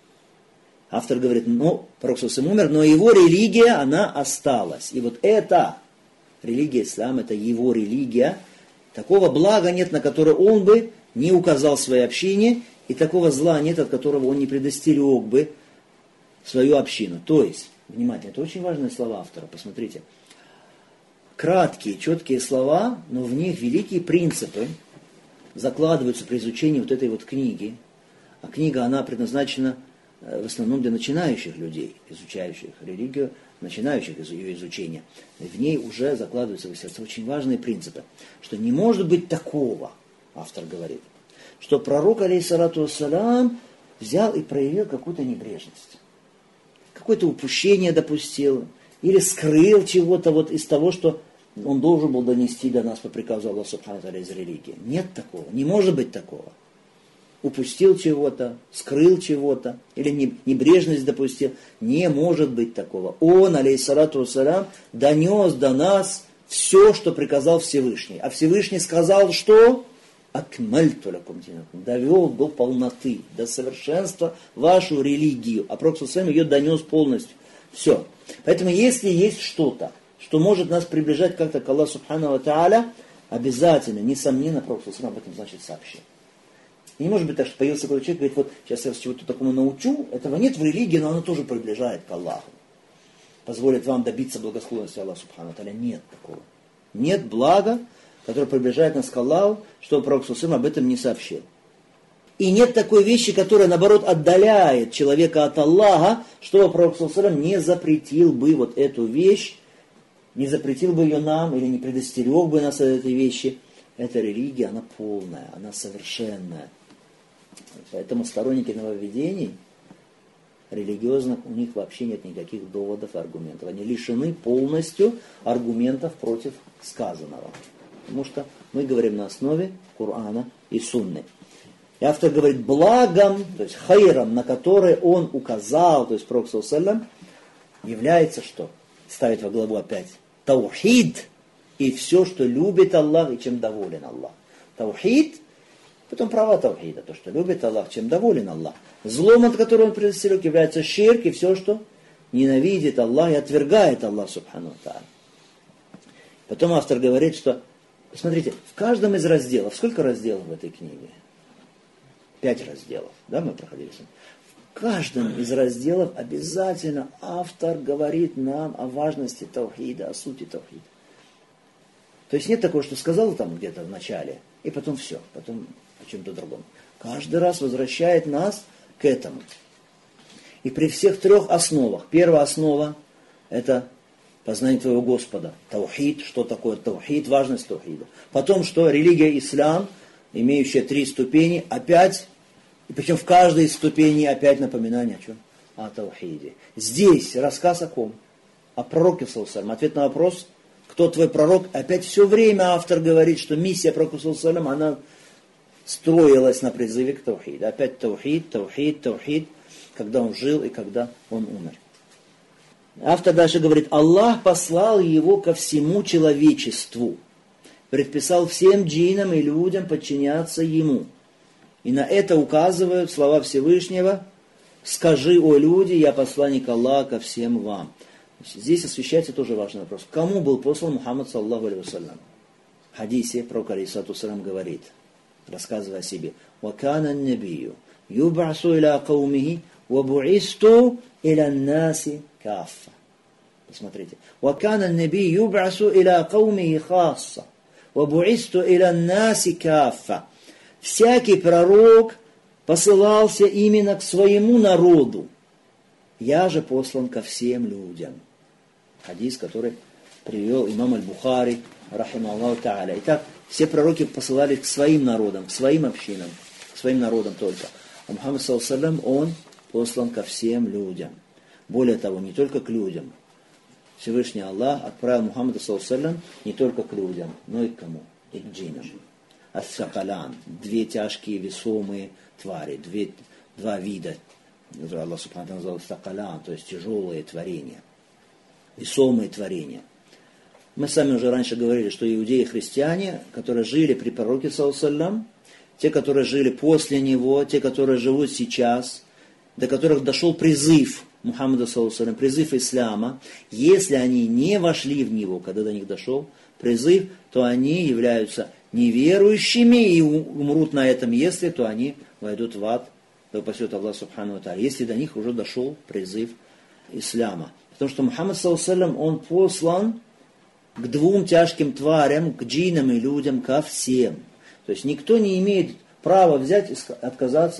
Автор говорит, Пророк ﷺ умер, но его религия, она осталась. И вот эта религия ислам, это его религия. Такого блага нет, на которое он бы не указал своей общине, и такого зла нет, от которого он не предостерег бы свою общину. То есть, внимательно, это очень важные слова автора, посмотрите. Краткие, четкие слова, но в них великие принципы закладываются при изучении вот этой вот книги. А книга, она предназначена в основном для начинающих людей, изучающих религию, начинающих ее изучения. В ней уже закладываются в сердце очень важные принципы, что не может быть такого, автор говорит, что пророк, алейхиссалату вассалям, взял и проявил какую-то небрежность, какое-то упущение допустил, или скрыл чего-то вот из того, что он должен был донести до нас по приказу Аллаха Субхану ва Тааля из религии. Нет такого, не может быть такого. Упустил чего-то, скрыл чего-то, или небрежность допустил. Не может быть такого. Он, алейхиссалату вассалям, донес до нас все, что приказал Всевышний. А Всевышний сказал, что? Акмальту лакум динакум. Довел до полноты, до совершенства вашу религию. А Пророк ﷺ ее донес полностью. Все. Поэтому если есть что-то, что может нас приближать как-то к Аллаху Субхану ва Тааля, обязательно, несомненно, Пророк ﷺ об этом, значит, сообщил. И не может быть так, что появился какой-то человек, говорит, вот сейчас я вас чего-то такому научу, этого нет в религии, но оно тоже приближает к Аллаху. Позволит вам добиться благосклонности Аллаха Субхану ва Тааля. Нет такого. Нет блага, которое приближает нас к Аллаху, что Пророк ﷺ об этом не сообщил. И нет такой вещи, которая, наоборот, отдаляет человека от Аллаха, что Пророк ﷺ не запретил бы вот эту вещь, не запретил бы ее нам, или не предостерег бы нас от этой вещи. Эта религия, она полная, она совершенная. Поэтому сторонники нововведений, религиозных, у них вообще нет никаких доводов и аргументов. Они лишены полностью аргументов против сказанного. Потому что мы говорим на основе Корана и Сунны. И автор говорит, благом, то есть хайром, на который он указал, то есть Пророк ﷺ, является что? Ставит во главу опять. Таухид и все, что любит Аллах и чем доволен Аллах. Таухид, потом права таухида, то, что любит Аллах, чем доволен Аллах. Злом, от которого он предостерег, является ширк и все, что ненавидит Аллах и отвергает Аллах Субхану Тааля. Потом автор говорит, что, посмотрите, в каждом из разделов, сколько разделов в этой книге? 5 разделов, да, мы проходили с вами. В каждом из разделов обязательно автор говорит нам о важности таухида, о сути таухида. То есть нет такого, что сказал там где-то в начале, и потом все, потом о чем-то другом. Каждый раз возвращает нас к этому. И при всех 3 основах. Первая основа – это познание твоего Господа. Таухид, что такое таухид, важность таухида. Потом что? Религия ислам, имеющая 3 ступени, опять, и причем в каждой из ступеней опять напоминание о чем? О таухиде. Здесь рассказ о ком? О пророке, саллаллаху. Ответ на вопрос, кто твой пророк? Опять все время автор говорит, что миссия пророка, саллаллаху, она строилась на призыве к таухиду. Опять таухид, таухид, таухид, когда он жил и когда он умер. Автор дальше говорит, Аллах послал его ко всему человечеству, предписал всем джиннам и людям подчиняться ему. И на это указывают слова Всевышнего, скажи, о люди, я посланник Аллаха ко всем вам. Здесь освещается тоже важный вопрос. Кому был послан Мухаммад, саллаллаху алейхи вассалям? В хадисе пророк, алейхиссалату вассалям, говорит, рассказывая о себе, وَكَانَ النَّبِيُّ يُبْعَثُ إِلَىٰ قَوْمِهِ وَبُعِثْتُ إِلَى النَّاسِ كَافَّةً. Посмотрите. وَكَانَ النَّبِيُّ يُبْعَثُ إِلَىٰ قَوْمِهِ خَاصَّةً وَبُعِثْتُ إِلَى النَّاسِ كَافَّةً. Всякий пророк посылался именно к своему народу. Я же послан ко всем людям. Хадис, который привел имам Аль-Бухари, рахимахуллаху та'аля. Итак, все пророки посылали к своим народам, к своим общинам, к своим народам только. А Мухаммад, саллаллаху, он послан ко всем людям. Более того, не только к людям. Всевышний Аллах отправил Мухаммада, саллаллаху, не только к людям, но и к кому? И к джиннам. Ас-сакалян, 2 тяжкие весомые твари, 2 вида. Аллах субхану назвал сакалян, то есть тяжелые творения, весомые творения. Мы сами уже раньше говорили, что иудеи и христиане, которые жили при пророке, саллаллаху, те, которые жили после него, те, которые живут сейчас, до которых дошел призыв Мухаммада, саллаллаху, призыв ислама, если они не вошли в него, когда до них дошел призыв, то они являются неверующими и умрут на этом, если, то они войдут в ад, да упасет Аллах субхану ва тааля, если до них уже дошел призыв ислама. Потому что Мухаммад, саллаллаху, он послан к 2 тяжким тварям, к джиннам и людям, ко всем. То есть никто не имеет права взять и отказаться от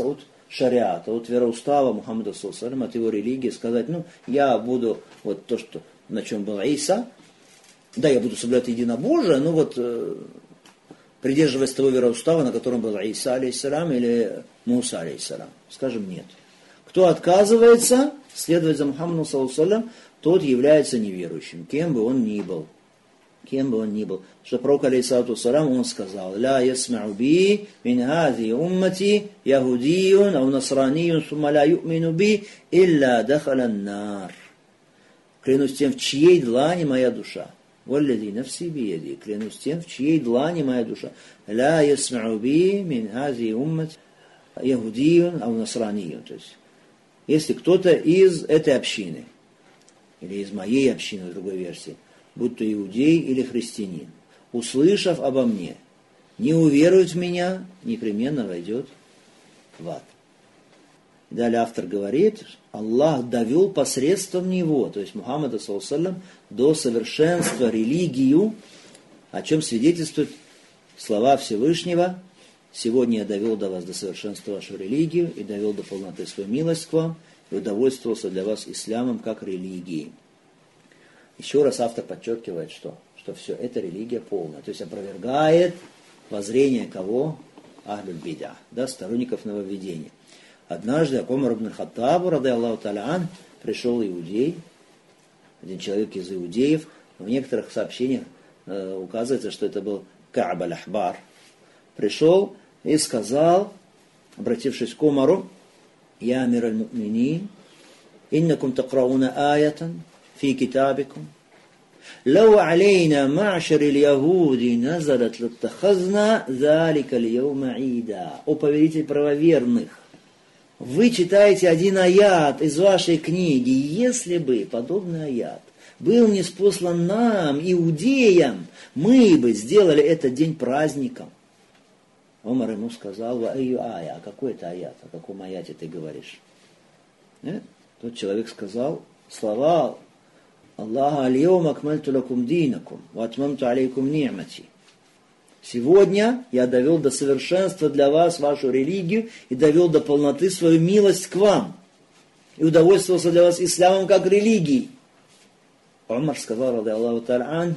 шариата, от вероустава Мухаммада ﷺ, от его религии, сказать, я буду вот то, что, на чем был Иса, да, я буду соблюдать единобожие, но вот придерживаясь того вероустава, на котором был Иса, алейхиссалям, или Муса, алейхиссалям. Скажем, нет. Кто отказывается следовать за Мухаммадом, ﷺ, тот является неверующим, кем бы он ни был. Кем бы он ни был. Что пророк, алейхиссалату вассалям, он сказал, «Ля ясмау би мин хази уммати яхудиюн ау насраниюн сумма ля ю'мину би илля дахалан нар». Клянусь тем, в чьей длани моя душа. «Валлади нафси биеди». Клянусь тем, в чьей длани моя душа. «Ля ясмау би мин хази уммати яхудиюн ау насраниюн». То есть, если кто-то из этой общины, или из моей общины, в другой версии, будь то иудей или христианин, услышав обо мне, не уверует в меня, непременно войдет в ад. И далее автор говорит, Аллах довел посредством него, то есть Мухаммада, ﷺ, до совершенства религию, о чем свидетельствуют слова Всевышнего: «Сегодня я довел до вас до совершенства вашу религию и довел до полноты свою милость к вам, и удовольствовался для вас исламом как религией». Еще раз автор подчеркивает, что все это религия полная. То есть опровергает воззрение кого? Ахлюль бид'а, да, сторонников нововведения. Однажды к Умар ибн Хаттабу, ради Аллаху та'аля ан, пришел иудей, один человек из иудеев. В некоторых сообщениях указывается, что это был Ка'б аль-Ахбар. Пришел и сказал, обратившись к Умару: «Я амир аль-му'минин, иннакум такрауна аятан في كتابكم لو علينا معشر اليهود نزلت لاتخذنا ذلك اليوم عيدا». О повелитель правоверных, вы читаете один аят из вашей книги. Если бы подобный аят был ниспослан нам, иудеям, мы бы сделали этот день праздником. Умар ему сказал: «Ва айю ая», а какой это аят, о каком аяте ты говоришь? Тот человек сказал слова: «Аллах аль-йом акмальту лакум динакум, ва атмамту алейкум ни'мати». Сегодня я довел до совершенства для вас вашу религию и довел до полноты свою милость к вам. И удовольствовался для вас исламом как религией. Умар сказал, ради Аллаху та'аля ан: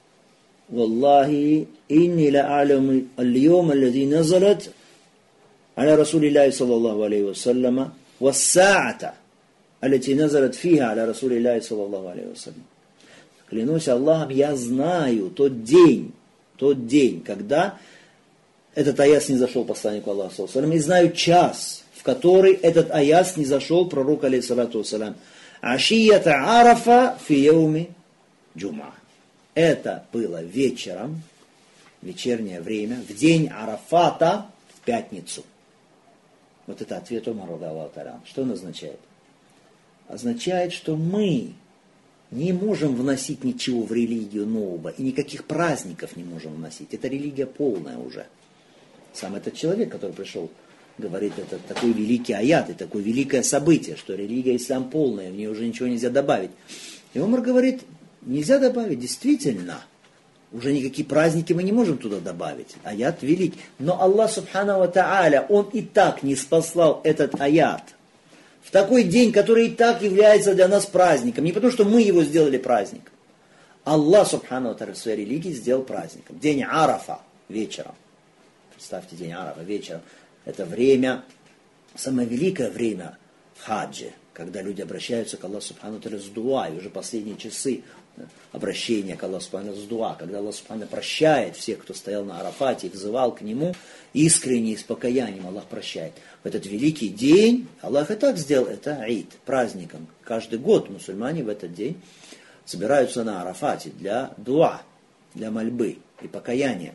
«Валлахи инни ла а'ламу аль-йом аллади назалат аля Расулиллахи саллаллаху алейхи вассаляма васса'ата аллати назалат фиха аля Расулиллахи саллаллаху алейхи вассалям». Клянусь Аллахом, я знаю тот день, когда этот аяс не зашел посланнику Аллаха саллаллаху алейхи вассалям, и знаю час, в который этот аяс не зашел пророку алейхиссалату вассалям. Ашията арафа фи яуми джума. Это было вечером, вечернее время, в день Арафата, в пятницу. Вот это ответ Умара, ради Аллаху та'аля. Что он означает? Означает, что мы не можем вносить ничего в религию нового, и никаких праздников не можем вносить. Это религия полная уже. Сам этот человек, который пришел, говорит, это такой великий аят, и такое великое событие, что религия ислам полная, в нее уже ничего нельзя добавить. И Умар говорит: нельзя добавить, действительно. Уже никакие праздники мы не можем туда добавить. Аят великий. Но Аллах субхану ва та'аля, Он и так не спаслал этот аят в такой день, который и так является для нас праздником. Не потому, что мы его сделали праздником. Аллах субхану ва та'аля в своей религии сделал праздником. День Арафа вечером. Представьте, день Арафа вечером. Это время, самое великое время в хаджи, когда люди обращаются к Аллаху субхану ва та'аля с дуа, и уже последние часы обращения к Аллаху субхану ва та'аля с дуа, когда Аллах субхану ва та'аля прощает всех, кто стоял на Арафате и взывал к Нему, искренне и с покаянием Аллах прощает. В этот великий день Аллах и так сделал это аид, праздником. Каждый год мусульмане в этот день собираются на Арафате для дуа, для мольбы и покаяния.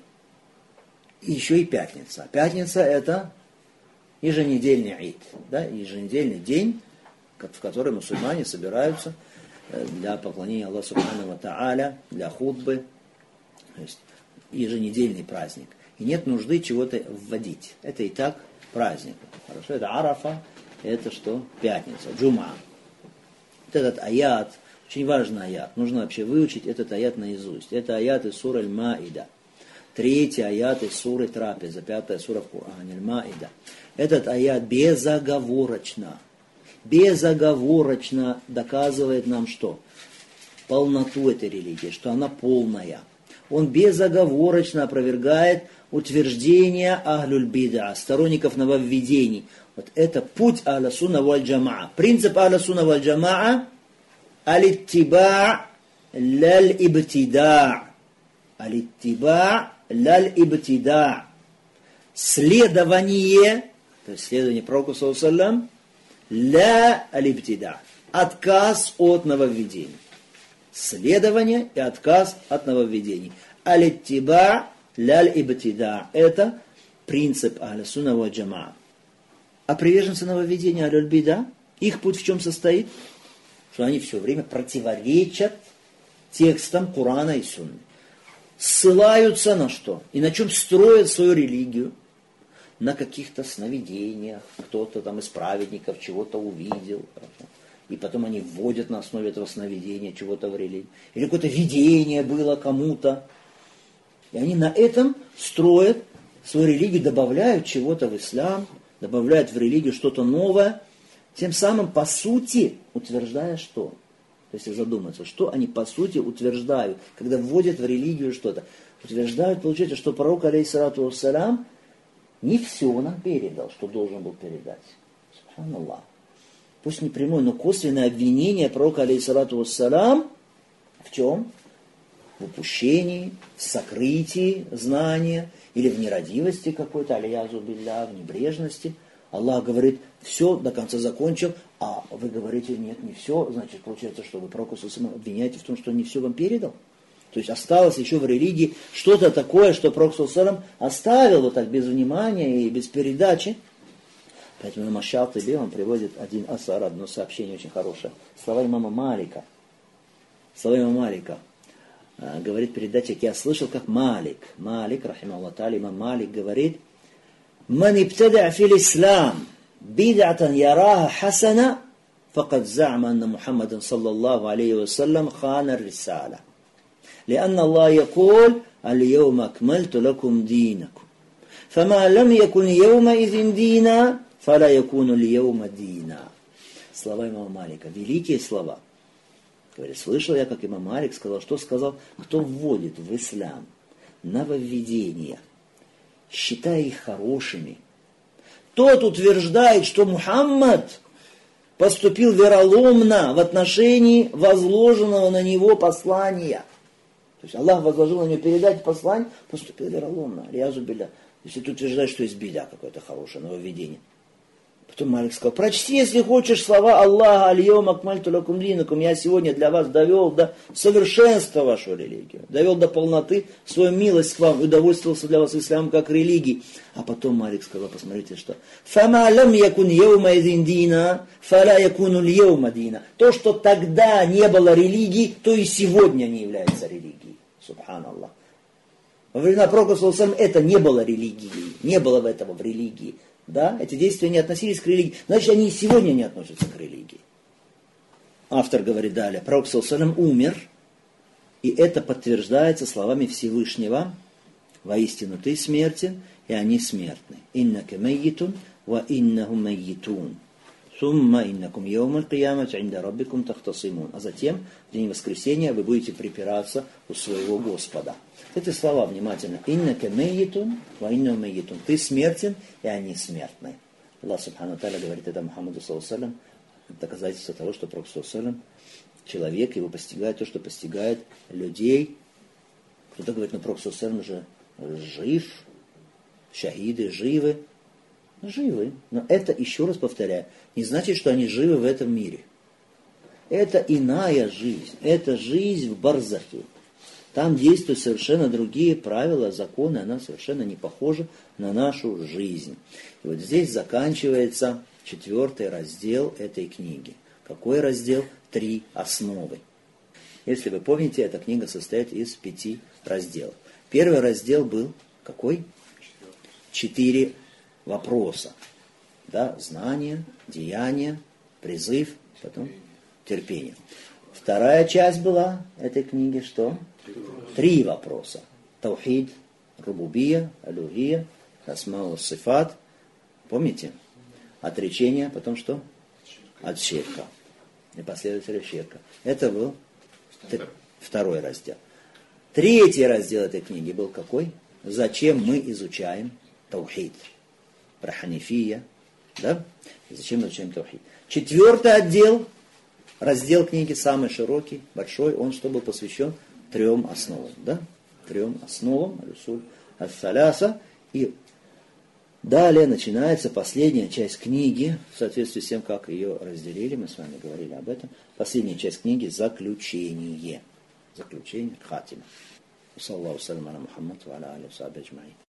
И еще и пятница. Пятница — это еженедельный аид, да, еженедельный день, в который мусульмане собираются для поклонения Аллаху субхану ва та'аля, для хутбы, то есть еженедельный праздник. И нет нужды чего-то вводить. Это и так праздник. Хорошо, это Арафа, это что? Пятница, джума. Вот этот аят, очень важный аят. Нужно вообще выучить этот аят наизусть. Это аят из суры Аль-Маида. 3-й аят из суры Трапеза, 5-я сура в Коране, Аль-Маида. Этот аят безоговорочно доказывает нам что? Полноту этой религии, что она полная. Он безоговорочно опровергает утверждение ахлюль бида, сторонников нововведений. Вот это путь ахля сунна валь джамаа. Принцип ахля сунна валь джамаа алиттиба лаль ибтида. Алиттиба лаль ибтида. Следование, то есть следование пророку саллаллаху алейхи ва саллям, ля алибтида. Отказ от нововведений. Следование и отказ от нововведений. Алиттиба ляль ибтида. Это принцип ахля сунна валь джамаа. А приверженцы нововведения аль бида, их путь в чем состоит? Что они все время противоречат текстам Корана и Сунны. Ссылаются на что? И на чем строят свою религию? На каких-то сновидениях. Кто-то там из праведников чего-то увидел. И потом они вводят на основе этого сновидения чего-то в религию. Или какое-то видение было кому-то. И они на этом строят свою религию, добавляют чего-то в ислам, добавляют в религию что-то новое, тем самым, по сути, утверждая что? Если задуматься, что они по сути утверждают, когда вводят в религию что-то. Утверждают, получается, что пророк, алейхиссалату вассалям, не все нам передал, что должен был передать. Субханаллах. Пусть не прямое, но косвенное обвинение пророка, алейхиссалату вассалям, в чем? В упущении, в сокрытии знания, или в нерадивости какой-то, алиязу билля, в небрежности. Аллах говорит, все, до конца закончил, а вы говорите, нет, не все. Значит, получается, что вы пророка обвиняете в том, что он не все вам передал. То есть осталось еще в религии что-то такое, что пророк оставил вот так без внимания и без передачи. Поэтому имам Шатиби, он приводит один асар, одно сообщение очень хорошее. Слова имама Малика. Говорит передатчик, я слышал, как Малик, рахимахуллах та'аля, имам Малик говорит, «Ман ибтада' фил ислам бид'атан яраха хасана, факад за'ма анна Мухаммадан саллаллаху алейхи ва саллям хана р-рисаля. لأن الله يقول اليوم أكملت لكم دينكم فما لم يكن يومئذ دينا فلا يكون اليوم دينا». Слова имама Малика, великие слова. Говорит, слышал я, как имам Малик сказал, что сказал, кто вводит в ислам нововведения, считая их хорошими, тот утверждает, что Мухаммад поступил вероломно в отношении возложенного на него послания. То есть Аллах возложил на него передать послание, поступил вероломно. Алиязу билля. Если ты утверждаешь, что есть бида какое-то хорошее нововведение. Потом Малик сказал, прочти, если хочешь, слова Аллаха, аль-йом акмальту лакум динакум, я сегодня для вас довел до совершенства вашу религию, довел до полноты свою милость к вам, удовольствовался для вас исламом как религии. А потом Малик сказал, посмотрите, что «Фама лам якун йома изин дина, фала якуну льйома дина». То, что тогда не было религии, то и сегодня не является религией. Субханаллах. Во времена пророка саллаллаху это не было религией, не было этого в религии. Да, эти действия не относились к религии, значит, они и сегодня не относятся к религии. Автор говорит далее, пророк саллаллаху умер, и это подтверждается словами Всевышнего, воистину ты смертен, и они смертны. Иннака майитун, ва иннахум майитун. Сумма иннакум йоумаль киямати инда раббикум тахтасимун. А затем, в день воскресения, вы будете припираться у своего Господа. Эти слова внимательно. Иннака майитун, ва иннахум майитун. Ты смертен, и они смертны. Аллах субхану та'аля говорит это Мухаммаду саллаллаху алейхи ва саллям, доказательство того, что пророк саллаллаху алейхи ва саллям, человек, его постигает то, что постигает людей. Кто-то говорит, пророк саллаллаху алейхи ва саллям же жив, шахиды живы. Живы. Но это, еще раз повторяю, не значит, что они живы в этом мире. Это иная жизнь. Это жизнь в барзахе. Там действуют совершенно другие правила, законы. Она совершенно не похожа на нашу жизнь. И вот здесь заканчивается 4 раздел этой книги. Какой раздел? 3 основы. Если вы помните, эта книга состоит из 5 разделов. Первый раздел был какой? 4 вопроса. Да, знание, деяние, призыв, потом терпение. Вторая часть была этой книги, что? 3 вопроса. Таухид, рубубия, алюхия, асма ва сифат, Помните? Отречение, потом что? От ширка. И последователя ширка. Это был второй раздел. Третий раздел этой книги был какой? Зачем мы изучаем таухид? Про ханифия. Да? Зачем мы изучаем таухид? Четвертый отдел, раздел книги самый широкий, большой, он что был посвящен 3 основам. Да? 3 основам. Ас-саляса. И далее начинается последняя часть книги, в соответствии с тем, как ее разделили, мы с вами говорили об этом. Последняя часть книги – заключение. Заключение, хатима. Саллаху салям аля Мухаммад ва аля алихи ва сахбихи аджмаин.